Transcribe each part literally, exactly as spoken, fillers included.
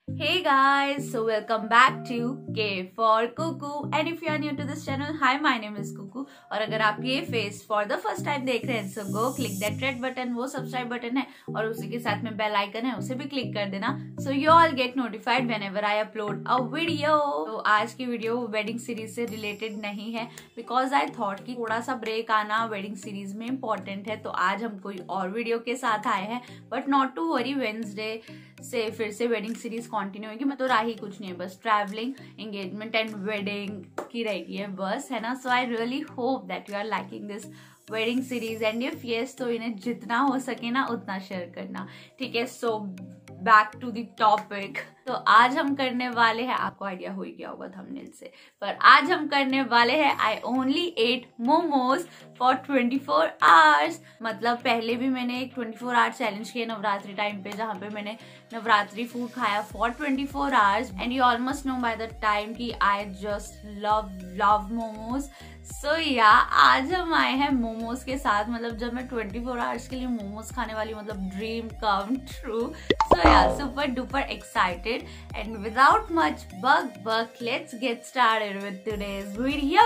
Hey guys, so welcome back to KForKuku and if you are new to this channel, hi, my name is Kuku और अगर आप ये face for the first time देख रहे हैं so go click that red button, वो subscribe button है और उसी के साथ में बेल आइकन है, उसे भी क्लिक कर देना so you all get notified whenever I upload a video। तो आज की वीडियो वेडिंग सीरीज से रिलेटेड नहीं है because I thought कि थोड़ा सा ब्रेक आना वेडिंग सीरीज में इम्पोर्टेंट है, तो आज हम कोई और वीडियो के साथ आए हैं but not to worry, Wednesday से फिर से वेडिंग सीरीज कंटिन्यू होगी। मैं तो राही कुछ नहीं है, बस ट्रैवलिंग, एंगेजमेंट एंड वेडिंग की रहेगी है बस, है ना। So I really hope that you are liking this wedding series and if yes तो इन्हें जितना हो सके ना उतना शेयर करना, ठीक है। So back to the topic. तो आज हम करने वाले हैं, आपको आइडिया हो ही गया होगा थंबनेल से, पर आज हम करने वाले हैं I only ate momos for twenty four hours. मतलब पहले भी मैंने एक ट्वेंटी फोर आवर चैलेंज किया नवरात्रि टाइम पे, जहाँ पे मैंने नवरात्रि फूड खाया for twenty four hours and you almost know by the time कि I just love love momos. So yeah आज हम आए हैं मोमोज के साथ, मतलब जब मैं ट्वेंटी फोर आवर्स के लिए मोमोज खाने वाली, मतलब dream come true. So yeah super duper excited and without much bug bug let's get started with today's video।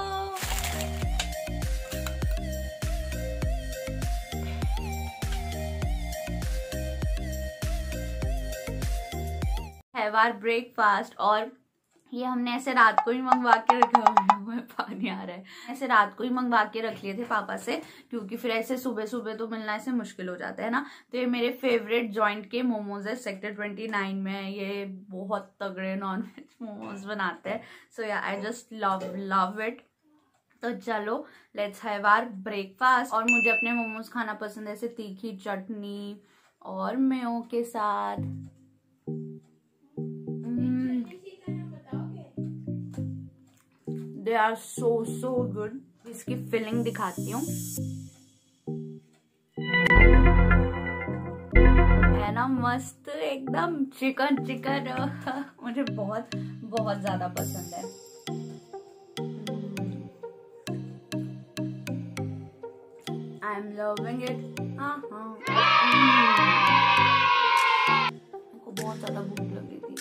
Have our breakfast और ये हमने ऐसे रात को ही मंगवा के रखा हुआ है, पानी आ रहा है, ऐसे रात को ही मंगवा के रख लिए थे पापा से, क्योंकि फिर ऐसे सुबह सुबह तो मिलना ऐसे मुश्किल हो जाता है ना। तो ये मेरे फेवरेट जॉइंट के मोमोज है, सेक्टर ट्वेंटी नाइन में। ये बहुत तगड़े नॉन वेज मोमोज बनाते हैं। So yeah I just love love it. तो चलो लेट्स हैव आवर ब्रेकफास्ट। और मुझे अपने मोमोज खाना पसंद है ऐसे तीखी चटनी और मेयो के साथ। They are so so good। इसकी फिलिंग दिखाती हूँ, है ना मस्त एकदम चिकन चिकन। मुझे बहुत बहुत ज्यादा पसंद है। I am loving it. हाँ हाँ मुझको बहुत ज्यादा भूख लगी थी।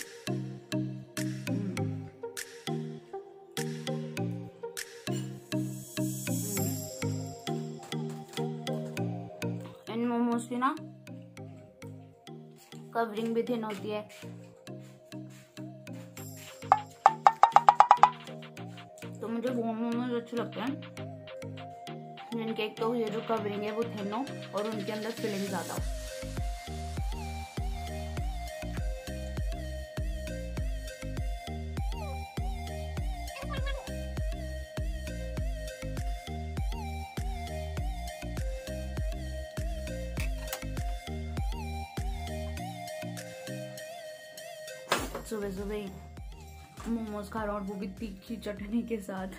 मोमोज की ना कवरिंग भी थिन होती है, तो मुझे वो मोमोज अच्छे लगते हैं जिनके एक तो ये जो कवरिंग है वो थिन हो और उनके अंदर फिलिंग ज्यादा हो। सुबह सुबह मोमोज खा रहा हूँ और वो भी तीखी चटनी के साथ।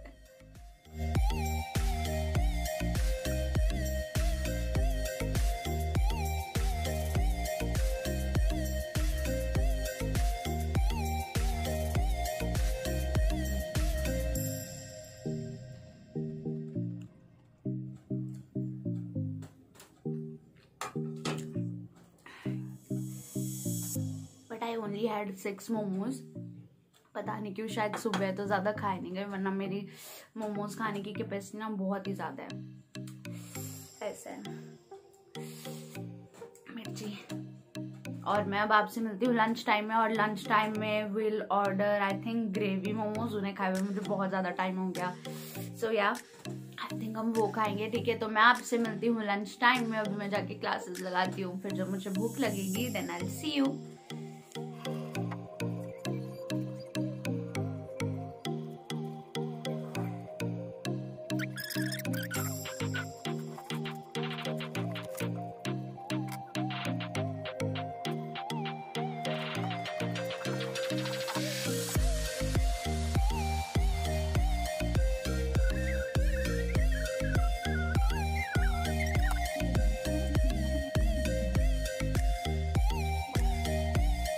I only had six momos. पता नहीं क्यों, शायद सुबह तो ज्यादा खाए नहीं गए, वरना मेरी मोमोज खाने की कैपेसिटी ना बहुत ही ज्यादा है। ऐसा है मिर्ची। और मैं अब आपसे मिलती हूँ लंच टाइम में, और लंच टाइम में will order I think gravy momos. उन्हें खाए हुए मुझे बहुत ज्यादा टाइम हो गया। सो या आई थिंक हम वो खाएंगे, ठीक है। तो मैं आपसे मिलती हूँ लंच टाइम में। अभी मैं जाके क्लासेस लगाती हूँ, फिर जब मुझे भूख लगेगी then I will see you.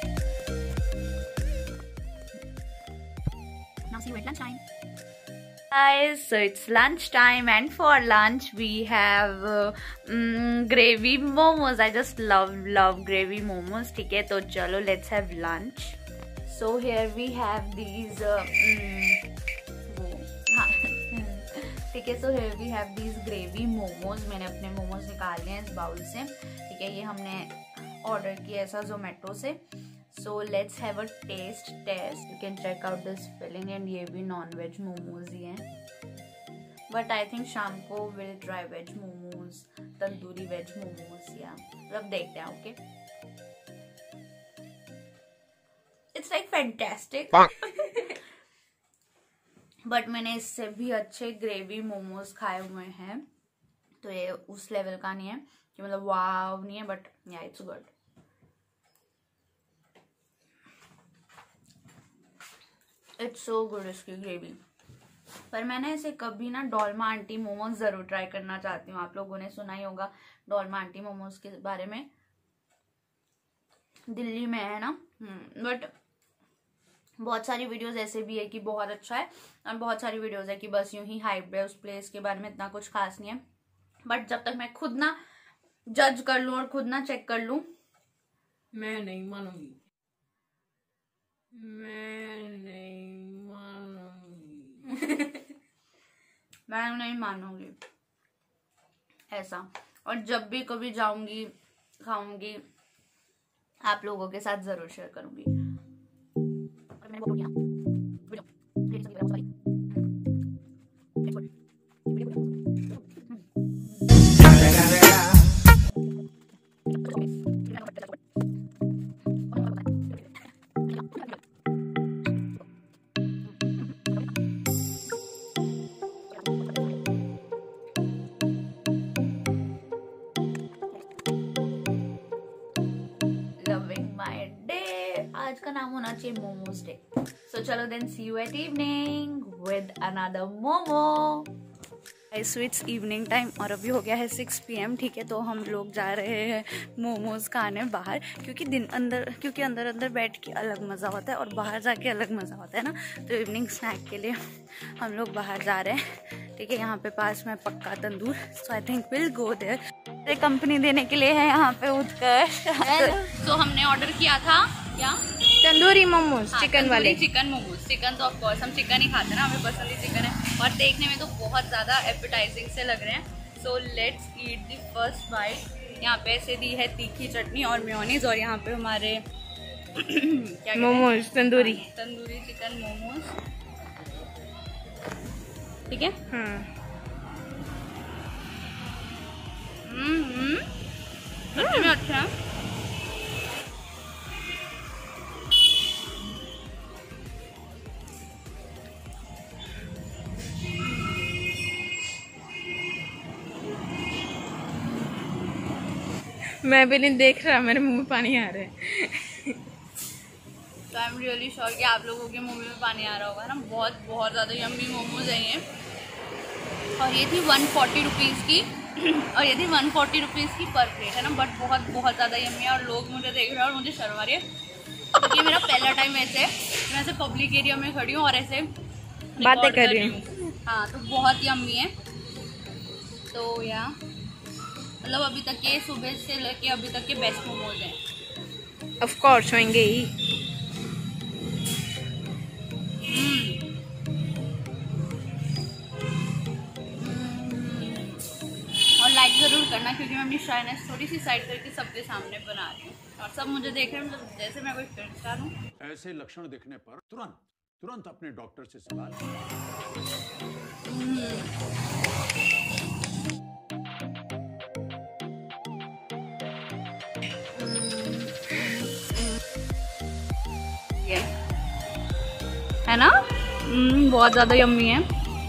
See you at lunchtime। Guys, so it's lunch time and for lunch we have uh, um, gravy momos. I just love love gravy momos. ठीक है, तो चलो let's have lunch. So here we have these uh, um, हाँ ठीक है, so here we have these gravy momos. मैंने अपने मोमोज निकाल लिए हैं इस बाउल से. ठीक है, ये हमने ऑर्डर किया ऐसा जोमेटो से. So let's have a taste test. You can check out this filling and ये भी non-veg momos ही हैं. But I think शाम को will try veg momos, tandoori veg momos या अब देखते हैं. Okay. It's like fantastic. But मैंने इससे भी अच्छे ग्रेवी मोमोज खाए हुए हैं, तो ये उस लेवल का नहीं है कि मतलब वाव नहीं है, but yeah it's good. It's so good इसकी ग्रेवी. पर मैंने ऐसे कभी ना डोलमा आंटी मोमोज जरूर ट्राई करना चाहती हूँ. आप लोगों ने सुना ही होगा डोलमा आंटी मोमोज के बारे में, दिल्ली में है ना. बट बहुत सारी वीडियोस ऐसे भी है कि बहुत अच्छा है, और बहुत सारी वीडियोस है कि बस यूं ही हाइप है, उस प्लेस के बारे में इतना कुछ खास नहीं है. बट जब तक मैं खुद ना जज कर लूँ और खुद ना चेक कर लूँ, मैं नहीं मानूंगी. मैं नहीं मानूंगी. मैं नहीं मानूंगी ऐसा. और जब भी कभी जाऊंगी खाऊंगी आप लोगों के साथ जरूर शेयर करूंगी. और मैंने बोल दिया आज का नाम होना चाहिए मोमोज डे. सो चलो then see you at evening with another momo. So it's evening time और अभी हो गया है सिक्स पी एम. ठीक है, तो हम लोग जा रहे हैं मोमोज खाने बाहर, क्योंकि दिन अंदर क्योंकि अंदर अंदर बैठ के अलग मज़ा होता है और बाहर जाके अलग मज़ा होता है ना. तो इवनिंग स्नैक के लिए हम लोग बाहर जा रहे हैं. ठीक है, यहाँ पे पास में Pakka Tandoor. So I think will go there. Company देने के लिए है यहाँ पे उत्कर्ष. तो हमने ऑर्डर किया था क्या, तंदूरी मोमोज. चिकन वाले चिकन मोमोज. चिकन तो ऑफकोर्स हम चिकन ही खाते हैं ना, हमें पसंद ही चिकन है, और देखने में तो बहुत ज़्यादा एपेटाइजिंग से लग रहे हैं. So let's eat the first bite. यहाँ पे ऐसे दी है तीखी चटनी और मेयोनीज, और यहाँ पे हमारे क्या मोमोज तंदूरी तंदूरी चिकन मोमोज. ठीक है. हम्म सच में अच्छा है. मैं भी नहीं देख रहा, मेरे मुंह में पानी आ रहा है. तो आई एम रियली श्योर कि आप लोगों के मुंह में पानी आ रहा होगा ना. बहुत बहुत ज़्यादा यम्मी मोमोज है ये. और ये थी वन फोर्टी रुपीज़ की और ये थी वन फोर्टी रुपीज़ की पर प्लेट है ना. बट बहुत बहुत ज़्यादा यम्मी है, और लोग मुझे देख रहे हैं और मुझे शर्म आ रही है, क्योंकि ये मेरा पहला टाइम ऐसे है मैं ऐसे पब्लिक एरिया में खड़ी हूँ और ऐसे बातें कर रही हूँ. हाँ, तो बहुत यम्मी है. तो या मतलब अभी तक के सुबह से लेके अभी तक के बेस्ट मोमोज हैं. ऑफ कोर्स होंगे ही. और लाइक ज़रूर करना, क्योंकि मैं अपनी शाइनेस थोड़ी सी साइड करके सबके सामने बना रही हूँ, और सब मुझे देख रहे हैं मतलब जैसे मैं कोई फिल्म स्टार हूँ. ऐसे लक्षण दिखने पर तुरंत तुरंत अपने डॉक्टर से सलाह है ना. बहुत ज़्यादा यम्मी है.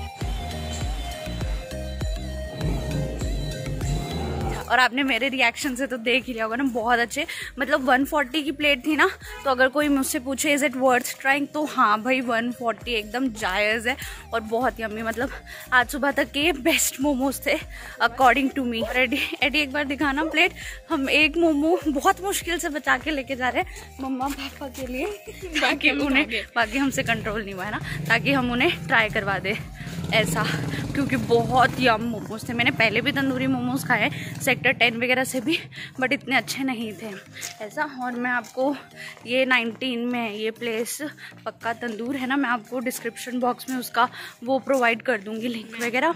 और आपने मेरे रिएक्शन से तो देख ही लिया होगा ना, बहुत अच्छे. मतलब वन फोर्टी की प्लेट थी ना, तो अगर कोई मुझसे पूछे इज़ इट वर्थ ट्राइंग, तो हाँ भाई वन फोर्टी एकदम जायज़ है और बहुत यम्मी. मतलब आज सुबह तक के बेस्ट मोमोज थे अकॉर्डिंग टू मी. एडी एडी एक बार दिखाना प्लेट. हम एक मोमो बहुत मुश्किल से बचा के लेके जा रहे हैं मम्मा पापा के लिए, बाकी उन्हें बाकी हमसे कंट्रोल नहीं हुआ है ना, ताकि हम उन्हें ट्राई करवा दें. ऐसा, क्योंकि बहुत यम मोमोज थे। मैंने पहले भी तंदूरी मोमोज खाए सेक्टर टेन वगैरह से भी, बट इतने अच्छे नहीं थे ऐसा। और मैं आपको ये नाइनटीन में ये प्लेस पक्का तंदूर है ना, मैं आपको डिस्क्रिप्शन बॉक्स में उसका वो प्रोवाइड कर दूँगी लिंक वगैरह।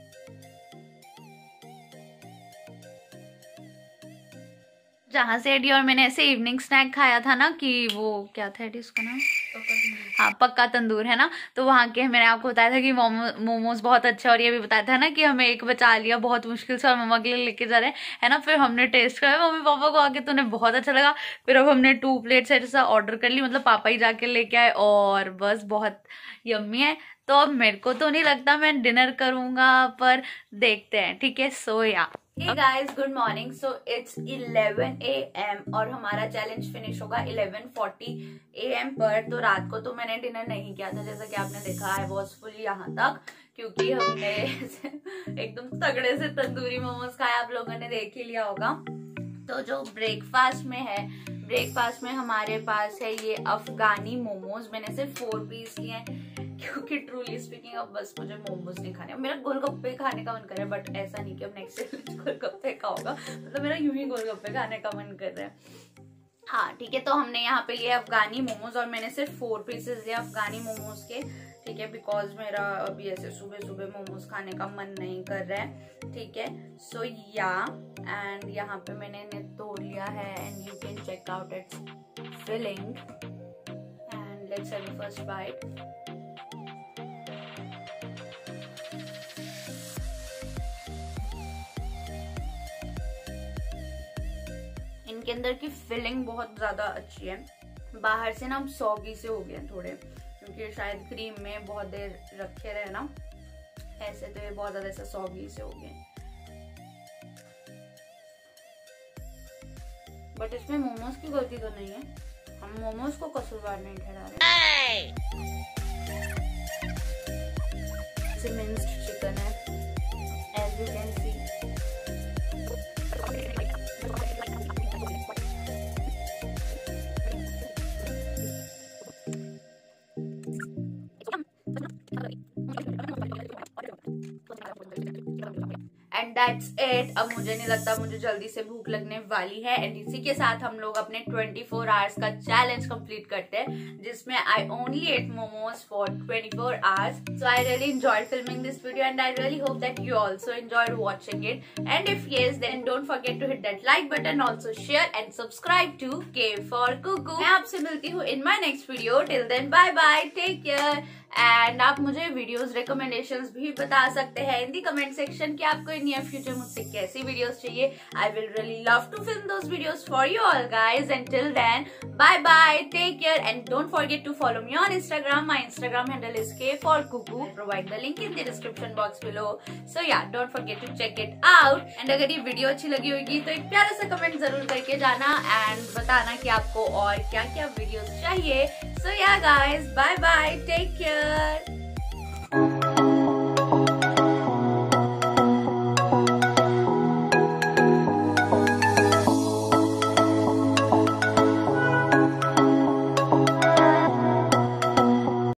जहाँ से एडी और मैंने ऐसे इवनिंग स्नैक खाया था ना, कि वो क्या था एडी उसका नाम, हाँ पक्का तंदूर है ना, तो वहाँ के मैंने आपको बताया था कि मोमो मोमोज बहुत अच्छा, और ये भी बताया था ना कि हमें एक बचा लिया बहुत मुश्किल से और मम्मा के लिए लेके जा रहे हैं है ना। फिर हमने टेस्ट करा मम्मी पापा को आके, तो उन्हें बहुत अच्छा लगा। फिर अब हमने टू प्लेट्स ऐसा ऑर्डर कर ली, मतलब पापा ही जाके लेके आए, और बस बहुत यम्मी है। तो अब मेरे को तो नहीं लगता मैं डिनर करूंगा, पर देखते हैं, ठीक है। सो या Hey guys, good morning. So it's eleven A M और हमारा चैलेंज फिनिश होगा eleven forty A M पर। तो रात को तो मैंने डिनर नहीं किया था, जैसा कि आपने देखा है वॉज फुल यहाँ तक, क्योंकि हमने एकदम तगड़े से तंदूरी मोमोज खाए, आप लोगों ने देख ही लिया होगा। तो जो ब्रेकफास्ट में है, ब्रेकफास्ट में हमारे पास है ये अफगानी मोमोज। मैंने सिर्फ फोर पीस लिए हैं, क्योंकि ट्रूली स्पीकिंग अब बस मुझे मोमोज नहीं खाने, मेरा गोलगप्पे खाने का मन कर रहा है, बट ऐसा नहीं कि अब नेक्स्ट चैलेंज गोलगप्पे का होगा, मतलब मेरा यूं ही गोलगप्पे खाने का मन कर रहा है। हाँ ठीक है, तो हमने यहाँ पे लिए अफगानी मोमोज, और मैंने सिर्फ फोर पीसेस लिए अफगानी मोमोज के, ठीक है, बिकॉज मेरा अभी ऐसे सुबह सुबह मोमोज खाने का मन नहीं कर रहा है, ठीक है। सो या एंड यहाँ पे मैंने इन्हें तोड़ लिया है, and you can check out its filling, and let's have the first bite. इनके अंदर की फिलिंग बहुत ज्यादा अच्छी है, बाहर से ना हम सॉगी से हो गए थोड़े, क्योंकि शायद क्रीम में बहुत देर रखे रहे ना, ऐसे तो ये बहुत ज्यादा ऐसा सॉगी से हो गए। बट इसमें मोमोज की गलती तो नहीं है, हम मोमोज को कसूरवार नहीं ठहरा रहे। मिंस्ड चिकन है, as you can see. And that's it. अब मुझे नहीं लगता मुझे जल्दी से भूख लगने वाली है, एंड इसी के साथ हम लोग अपने चौबीस आवर्स का चैलेंज कंप्लीट करते हैं, जिसमें I only ate momos for twenty-four hours. So I really enjoyed filming this video, and I really hope that you also enjoyed watching it. And if yes, then don't forget to hit that like button, also share and subscribe to KForKuku. मैं आपसे मिलती हूँ in my next video. Till then, bye bye, take care. And आप मुझे videos recommendations भी बता सकते हैं इन दी कमेंट सेक्शन कि आपको इन नियर फ्यूचर मुझसे कैसी वीडियोस चाहिए। I will really love to film those videos for you all guys, and till then bye bye, take care, and don't forget to follow me on Instagram. My Instagram handle is KForKuku. Provide the link in the description box below, so yeah don't forget to check it out. And अगर ये video अच्छी लगी होगी तो एक प्यारा सा comment जरूर करके जाना, एंड बताना कि आपको और क्या क्या वीडियोस चाहिए। So yeah guys, bye bye, take care.